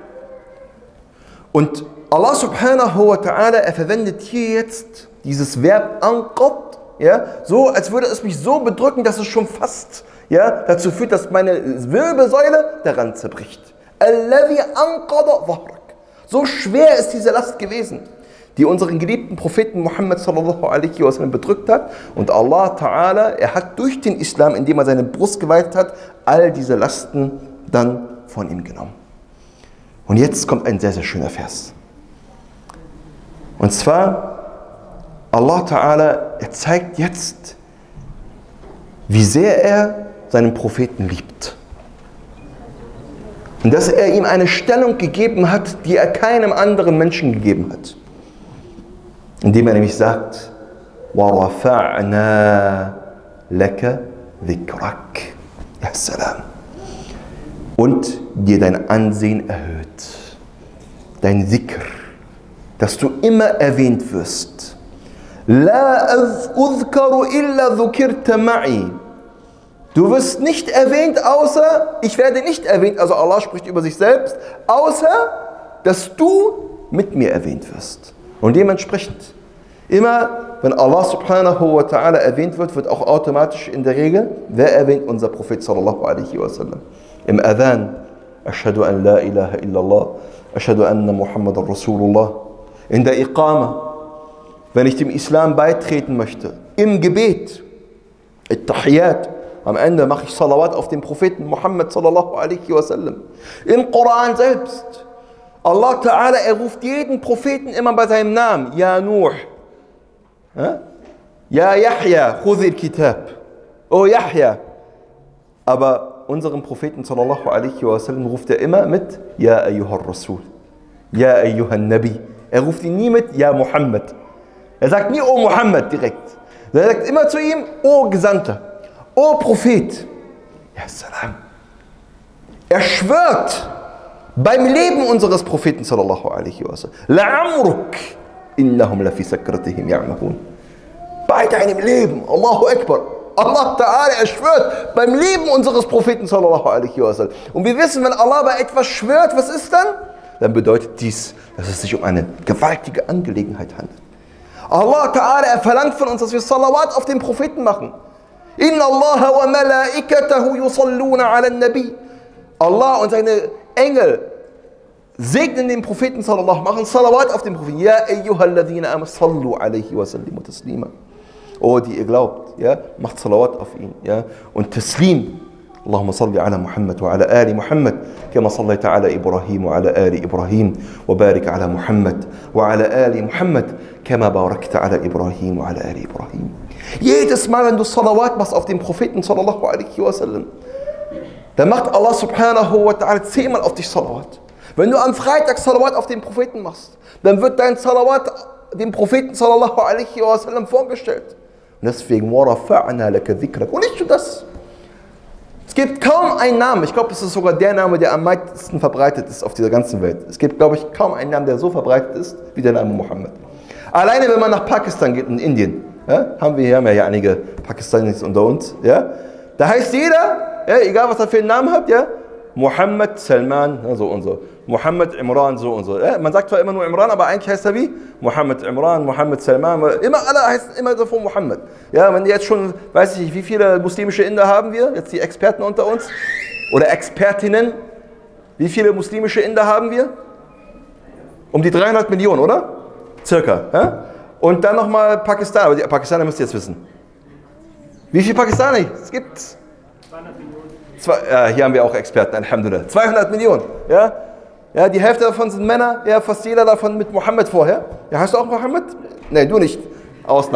Und Allah subhanahu wa ta'ala, er verwendet hier jetzt dieses Verb anqad, ja, so als würde es mich so bedrücken, dass es schon fast, ja, dazu führt, dass meine Wirbelsäule daran zerbricht. Alladhi anqada dhahrak. So schwer ist diese Last gewesen, die unseren geliebten Propheten Muhammad sallallahu alaihi wasallam bedrückt hat. Und Allah ta'ala, er hat durch den Islam, indem er seine Brust geweitet hat, all diese Lasten dann von ihm genommen. Und jetzt kommt ein sehr, sehr schöner Vers. Und zwar, Allah ta'ala, er zeigt jetzt, wie sehr er seinen Propheten liebt. Und dass er ihm eine Stellung gegeben hat, die er keinem anderen Menschen gegeben hat. Indem er nämlich sagt, وَرَفَعْنَا لَكَ ذِكْرَكَ. Ja, salam. Und dir dein Ansehen erhöht. Dein Dhikr, dass du immer erwähnt wirst. لَا أُذْكَرُ إِلَّا ذُكِرْتَ مَعِي. Du wirst nicht erwähnt, außer, ich werde nicht erwähnt, also Allah spricht über sich selbst, außer, dass du mit mir erwähnt wirst. Und dementsprechend, immer, wenn Allah subhanahu wa ta'ala erwähnt wird, wird auch automatisch in der Regel, wer erwähnt? Unser Prophet sallallahu alaihi wasallam. Im Adhan, Ashhadu an la ilaha illallah, Ashhadu anna Muhammadan Rasulullah. In der Iqama, wenn ich dem Islam beitreten möchte, im Gebet, At-Tahiyat, am Ende mache ich Salawat auf den Propheten Muhammad sallallahu alaihi wasallam. Im Koran selbst, Allah Ta'ala, er ruft jeden Propheten immer bei seinem Namen. Ja Nuh, ja Yahya, khudhil Kitab. Oh Yahya. Aber unseren Propheten sallallahu alaihi wasallam ruft er immer mit Ja ayyuhar Rasul, Ja ayyuhan Nabi. Er ruft ihn nie mit Ja Muhammad. Er sagt nie Oh Muhammad direkt. Er sagt immer zu ihm Oh Gesandter, Oh Prophet. Ja salam. Er schwört beim Leben unseres Propheten sallallahu alaihi wasallam. La'amruk innahum lafi sakratihim ya'mahun. Bei deinem Leben, Allahu Akbar. Allah Ta'ala, er schwört beim Leben unseres Propheten sallallahu alaihi wasallam. Und wir wissen, wenn Allah bei etwas schwört, was ist dann? Dann bedeutet dies, dass es sich um eine gewaltige Angelegenheit handelt. Allah Ta'ala, er verlangt von uns, dass wir Salawat auf den Propheten machen. Inna Allah wa malaikatahu yusalluna ala nabi. Allah und seine Engel segnen den Propheten sallallahu, machen Salawat auf den Propheten. Ya ayyuhalladhina amanu sallu alayhi wa sallimu taslima. Oh, die ihr glaubt, ja, macht Salawat auf ihn, ja, und Taslim. Allahumma salli ala Muhammad wa ala ali Muhammad, kama sallaita ala Ibrahim wa ala ali Ibrahim, wa barik ala Muhammad wa ala ali Muhammad, kama barakta ala Ibrahim wa ala ali Ibrahim. Jedes Mal, wenn du Salawat machst auf den Propheten sallallahu alaihi wasallam, dann macht Allah subhanahu wa ta'ala zehnmal auf dich Salawat. Wenn du am Freitag Salawat auf den Propheten machst, dann wird dein Salawat dem Propheten sallallahu alaihi wasallam vorgestellt. Und deswegen, وَرَفَعْنَا لَكَ ذِكْرَكَ. Und nicht nur das. Es gibt kaum einen Namen, ich glaube, es ist sogar der Name, der am meisten verbreitet ist auf dieser ganzen Welt. Es gibt, glaube ich, kaum einen Namen, der so verbreitet ist, wie der Name Muhammad. Alleine, wenn man nach Pakistan geht, in Indien, ja, haben wir hier, haben wir ja einige Pakistanis unter uns, ja, da heißt jeder, ja, egal was er für einen Namen hat, ja, Muhammad Salman, ja, so und so. Muhammad Imran, so und so. Ja, man sagt zwar immer nur Imran, aber eigentlich heißt er wie? Muhammad Imran, Muhammad Salman. Immer alle heißen immer so von Muhammad. Ja, wenn jetzt schon, weiß ich nicht, wie viele muslimische Inder haben wir? Jetzt die Experten unter uns? Oder Expertinnen? Wie viele muslimische Inder haben wir? Um die dreihundert Millionen, oder? Circa. Ja? Und dann nochmal Pakistan. Aber die Pakistaner müsst ihr jetzt wissen. Wie viele Pakistaner es gibt? zweihundert Millionen. Zwei, ja, hier haben wir auch Experten, Alhamdulillah. zweihundert Millionen. Ja? Ja, die Hälfte davon sind Männer, ja, fast jeder davon mit Mohammed vorher. Ja, heißt du auch Mohammed? Nein, du nicht. Ausnahme.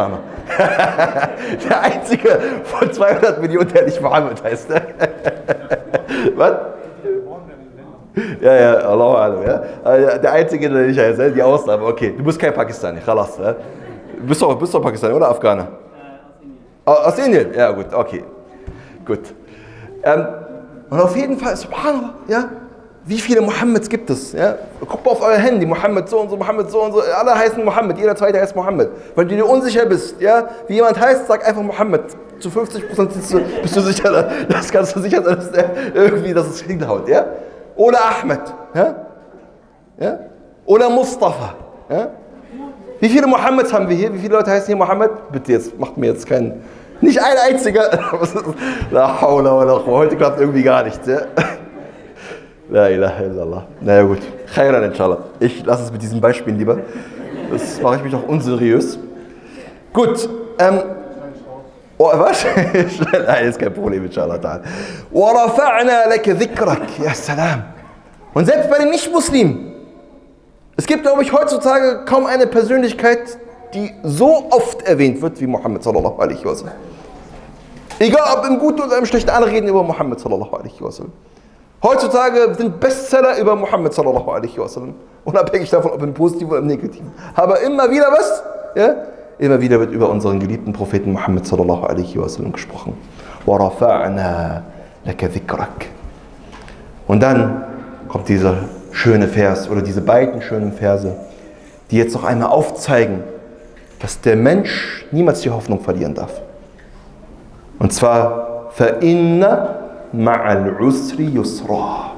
Der einzige von zweihundert Millionen, der nicht Mohammed heißt. Ne? Was? Ja, ja, Allahu Alam, ja. Der einzige, der nicht heißt, die Ausnahme. Okay, du bist kein Pakistani, khalas. Ne? Bist du bist doch Pakistani oder Afghaner? Aus Indien? Ja, gut, okay. Gut. Ähm, und auf jeden Fall, subhanallah, ja, wie viele Mohammeds gibt es? Ja? Guckt mal auf euer Handy, Mohammed so und so, Mohammed so und so, alle heißen Mohammed, jeder zweite heißt Mohammed. Wenn du dir unsicher bist, ja, wie jemand heißt, sag einfach Mohammed. Zu fünfzig Prozent bist du, bist du sicher, das kannst du sicher sein, dass der irgendwie, dass es hinhaut, ja? Oder Ahmed, ja? Ja? Oder Mustafa, ja? Wie viele Mohammeds haben wir hier? Wie viele Leute heißen hier Mohammed? Bitte jetzt, macht mir jetzt keinen, nicht ein einziger. La hawla wa la quwwata. Heute klappt irgendwie gar nichts, ja? La ilaha illallah. Naja gut, khairan inshallah. Ich lasse es mit diesen Beispielen lieber. Das mache ich mich doch unseriös. Gut, ähm, oh, was? Nein, ist kein Problem, inshallah. Wa rafa'na laka dhikrak. Ja, salam. Und selbst bei den Nicht-Muslimen. Es gibt, glaube ich, heutzutage kaum eine Persönlichkeit, die so oft erwähnt wird wie Muhammad sallallahu alaihi wasallam. Egal ob im Guten oder im Schlechten, alle reden über Muhammad sallallahu alaihi wasallam. Heutzutage sind Bestseller über Muhammad sallallahu alaihi wasallam. Unabhängig davon, ob im Positiven oder im Negativen. Aber immer wieder was? Ja? Immer wieder wird über unseren geliebten Propheten Muhammad sallallahu alaihi wasallam gesprochen. Wa rafa'na laka dhikrak. Und dann kommt dieser schöne Vers oder diese beiden schönen Verse, die jetzt noch einmal aufzeigen, dass der Mensch niemals die Hoffnung verlieren darf. Und zwar فَإِنَّ مَعَ الْعُسْرِ يُسْرًا.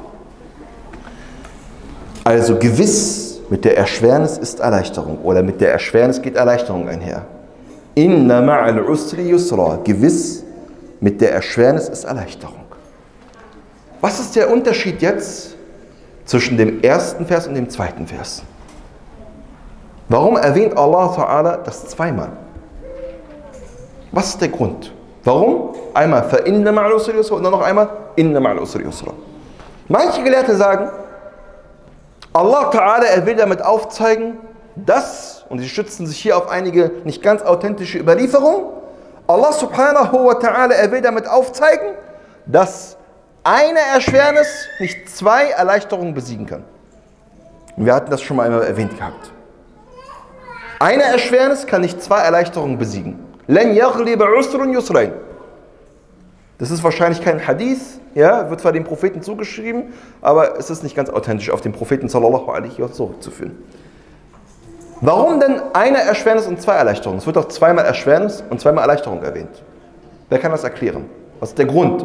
Also gewiss, mit der Erschwernis ist Erleichterung oder mit der Erschwernis geht Erleichterung einher. Inna ma'al usri yusra. Gewiss, mit der Erschwernis ist Erleichterung. Was ist der Unterschied jetzt zwischen dem ersten Vers und dem zweiten Vers? Warum erwähnt Allah Ta'ala das zweimal? Was ist der Grund? Warum? Einmal فَإِنَّ مَعَ الْعُسْرِ يُسْرًا und dann noch einmal إِنَّ مَعَ الْعُسْرِ يُسْرًا. Manche Gelehrte sagen, Allah Ta'ala, er will damit aufzeigen, dass, und sie stützen sich hier auf einige nicht ganz authentische Überlieferungen, Allah Subhanahu wa Ta'ala, er will damit aufzeigen, dass eine Erschwernis nicht zwei Erleichterungen besiegen kann. Und wir hatten das schon mal einmal erwähnt gehabt. Eine Erschwernis kann nicht zwei Erleichterungen besiegen. لَنْ يَغْلِبَ عُسْرٌ يُسْرَيْنِ. Das ist wahrscheinlich kein Hadith, ja, wird zwar dem Propheten zugeschrieben, aber es ist nicht ganz authentisch auf den Propheten sallallahu alaihi wasallam zurückzuführen. Warum denn eine Erschwernis und zwei Erleichterungen? Es wird auch zweimal Erschwernis und zweimal Erleichterung erwähnt. Wer kann das erklären? Was ist der Grund?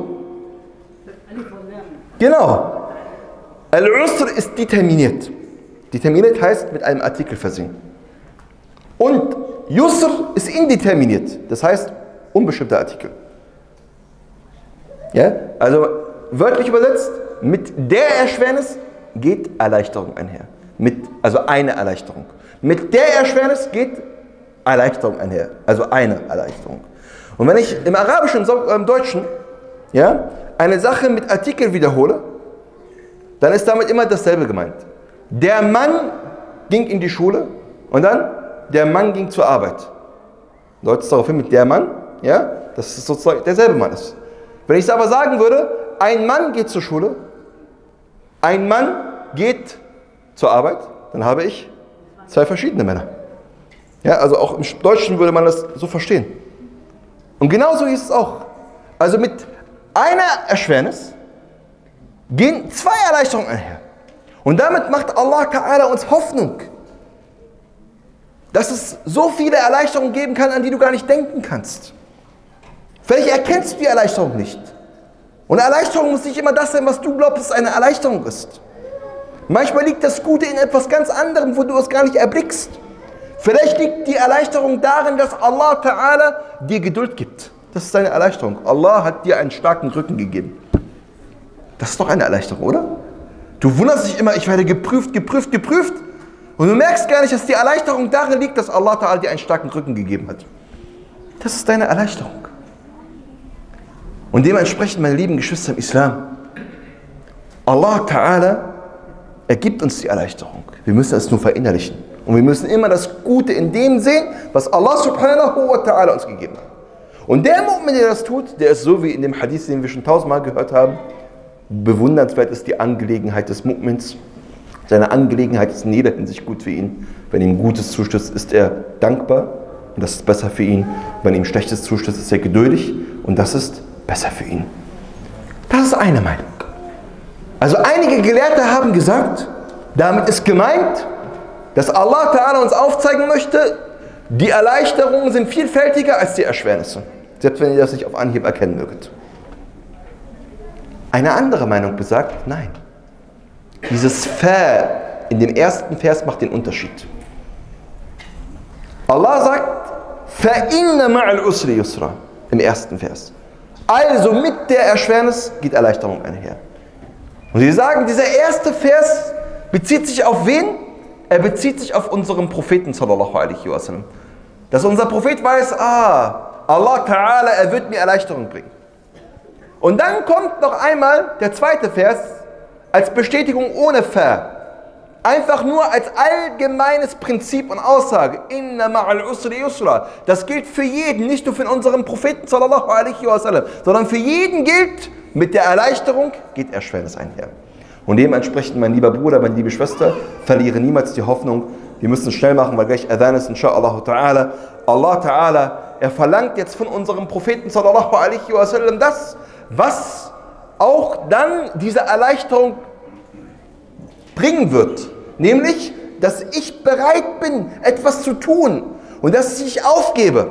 Genau. Al-Usr ist determiniert. Determiniert heißt mit einem Artikel versehen. Und Yusr ist indeterminiert. Das heißt unbestimmter Artikel. Ja? Also wörtlich übersetzt, mit der Erschwernis geht Erleichterung einher. Mit, also eine Erleichterung. Mit der Erschwernis geht Erleichterung einher. Also eine Erleichterung. Und wenn ich im Arabischen und im Deutschen, ja, eine Sache mit Artikel wiederhole, dann ist damit immer dasselbe gemeint. Der Mann ging in die Schule und dann der Mann ging zur Arbeit. Deutet es darauf hin mit der Mann, ja, dass es sozusagen derselbe Mann ist. Wenn ich es aber sagen würde, ein Mann geht zur Schule, ein Mann geht zur Arbeit, dann habe ich zwei verschiedene Männer. Ja, also auch im Deutschen würde man das so verstehen. Und genauso ist es auch. Also mit einer Erschwernis gehen zwei Erleichterungen einher. Und damit macht Allah Ta'ala uns Hoffnung, dass es so viele Erleichterungen geben kann, an die du gar nicht denken kannst. Vielleicht erkennst du die Erleichterung nicht. Und Erleichterung muss nicht immer das sein, was du glaubst, dass eine Erleichterung ist. Manchmal liegt das Gute in etwas ganz anderem, wo du es gar nicht erblickst. Vielleicht liegt die Erleichterung darin, dass Allah Ta'ala dir Geduld gibt. Das ist deine Erleichterung. Allah hat dir einen starken Rücken gegeben. Das ist doch eine Erleichterung, oder? Du wunderst dich immer, ich werde geprüft, geprüft, geprüft. Und du merkst gar nicht, dass die Erleichterung darin liegt, dass Allah Ta'ala dir einen starken Rücken gegeben hat. Das ist deine Erleichterung. Und dementsprechend, meine lieben Geschwister im Islam, Allah Ta'ala, er gibt uns die Erleichterung. Wir müssen es nur verinnerlichen. Und wir müssen immer das Gute in dem sehen, was Allah subhanahu wa ta'ala uns gegeben hat. Und der Mu'min, der das tut, der ist so wie in dem Hadith, den wir schon tausendmal gehört haben. Bewundernswert ist die Angelegenheit des Mu'mins. Seine Angelegenheit ist in jeder Hinsicht gut für ihn. Wenn ihm Gutes zustößt, ist er dankbar und das ist besser für ihn. Wenn ihm Schlechtes zustößt, ist er geduldig und das ist besser für ihn. Das ist eine Meinung. Also einige Gelehrte haben gesagt, damit ist gemeint, dass Allah Ta'ala uns aufzeigen möchte, die Erleichterungen sind vielfältiger als die Erschwernisse. Selbst wenn ihr das nicht auf Anhieb erkennen mögt. Eine andere Meinung besagt, nein. Dieses Fa in dem ersten Vers macht den Unterschied. Allah sagt, Fa inna ma'al usri yusra im ersten Vers. Also mit der Erschwernis geht Erleichterung einher. Und sie sagen, dieser erste Vers bezieht sich auf wen? Er bezieht sich auf unseren Propheten sallallahu alaihi wasallam. Dass unser Prophet weiß, ah, Allah Ta'ala, er wird mir Erleichterung bringen. Und dann kommt noch einmal der zweite Vers als Bestätigung ohne Fa. Einfach nur als allgemeines Prinzip und Aussage. Inna ma'al usri yusra. Das gilt für jeden, nicht nur für unseren Propheten sallallahu alaihi wasallam, sondern für jeden gilt, mit der Erleichterung geht Erschwernis einher. Und dementsprechend, mein lieber Bruder, meine liebe Schwester, verliere niemals die Hoffnung. Wir müssen schnell machen, weil gleich Adhan ist, inshallah ta'ala. Allah ta'ala, er verlangt jetzt von unserem Propheten sallallahu alaihi wasallam das, was auch dann diese Erleichterung bringen wird. Nämlich, dass ich bereit bin, etwas zu tun und dass ich nicht aufgebe.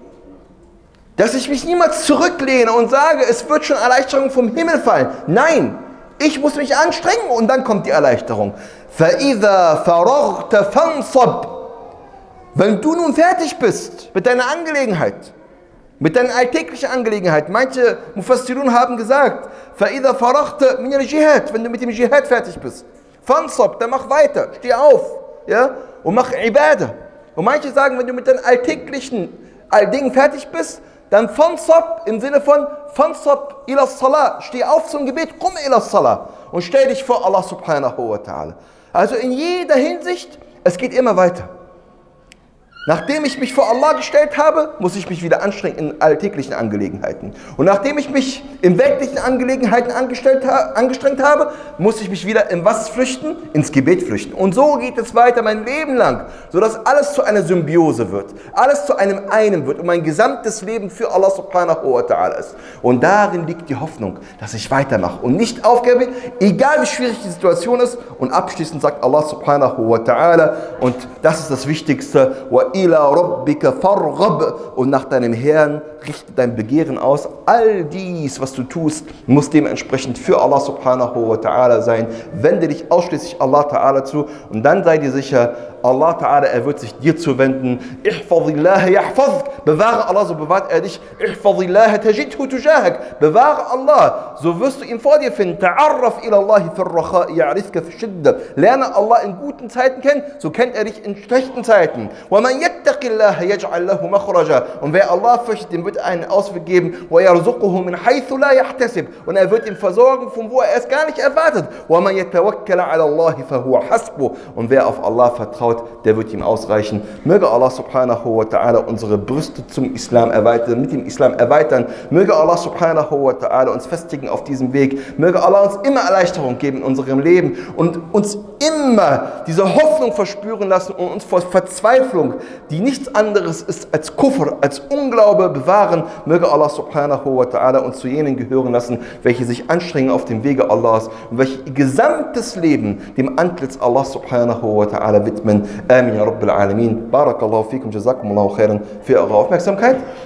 Dass ich mich niemals zurücklehne und sage, es wird schon Erleichterung vom Himmel fallen. Nein, ich muss mich anstrengen und dann kommt die Erleichterung. فَإِذَا فَرَغْتَ فَانْصَبْ. Wenn du nun fertig bist mit deiner Angelegenheit, mit deiner alltäglichen Angelegenheit, manche Mufassirun haben gesagt, فَإِذَا فَرَغْتَ مِنَ الْجِهَادِ. Wenn du mit dem Jihad fertig bist, Fansab, dann mach weiter, steh auf, ja, und mach Ibadah. Und manche sagen, wenn du mit deinen alltäglichen Dingen fertig bist, dann Fansab im Sinne von Fansab ila Salah, steh auf zum Gebet, komm ila Salah und stell dich vor Allah subhanahu wa ta'ala. Also in jeder Hinsicht, es geht immer weiter. Nachdem ich mich vor Allah gestellt habe, muss ich mich wieder anstrengen in alltäglichen Angelegenheiten. Und nachdem ich mich in weltlichen Angelegenheiten angestellt ha angestrengt habe, muss ich mich wieder in was flüchten? Ins Gebet flüchten. Und so geht es weiter mein Leben lang, sodass alles zu einer Symbiose wird. Alles zu einem einen wird und mein gesamtes Leben für Allah subhanahu wa ta'ala ist. Und darin liegt die Hoffnung, dass ich weitermache und nicht aufgebe, egal wie schwierig die Situation ist. Und abschließend sagt Allah subhanahu wa ta'ala, und das ist das Wichtigste, ila rabbika farghab, und nach deinem Herrn richte dein Begehren aus. All dies, was du tust, muss dementsprechend für Allah subhanahu wa ta'ala sein. Wende dich ausschließlich Allah ta'ala zu und dann sei dir sicher, Allah ta'ala, er wird sich dir zuwenden. Ihfadillah yahfazk. Bewahre Allah, so bewahrt er dich. Ihfadillah tajidhu tujahak. Bewahre Allah, so wirst du ihn vor dir finden. Ta'arraf ila Allahi fil racha ya'rifka fi shidda. Lerne Allah in guten Zeiten kennen, so kennt er dich in schlechten Zeiten. Wa man yattaqillaha yaj'al lahu makhraja. Und wer Allah fürchtet, dem wird er einen Ausweg geben. Wa yarzuquhu min haythu la yahtasib. Und er wird ihn versorgen, von wo er es gar nicht erwartet. Wa man yatawakkala ala Allahi fahuwa hasbuh. Und wer auf Allah vertraut, der wird ihm ausreichen. Möge Allah subhanahu wa ta'ala unsere Brüste zum Islam erweitern, mit dem Islam erweitern. Möge Allah subhanahu wa ta'ala uns festigen auf diesem Weg. Möge Allah uns immer Erleichterung geben in unserem Leben und uns immer diese Hoffnung verspüren lassen und uns vor Verzweiflung, die nichts anderes ist als Kufr, als Unglaube, bewahren. Möge Allah subhanahu wa ta'ala uns zu jenen gehören lassen, welche sich anstrengen auf dem Wege Allahs und welche ihr gesamtes Leben dem Antlitz Allah subhanahu wa ta'ala widmen. Amin ya Rabbil Alamin. Barakallahu fikum, jazakumullahu khairan für eure Aufmerksamkeit.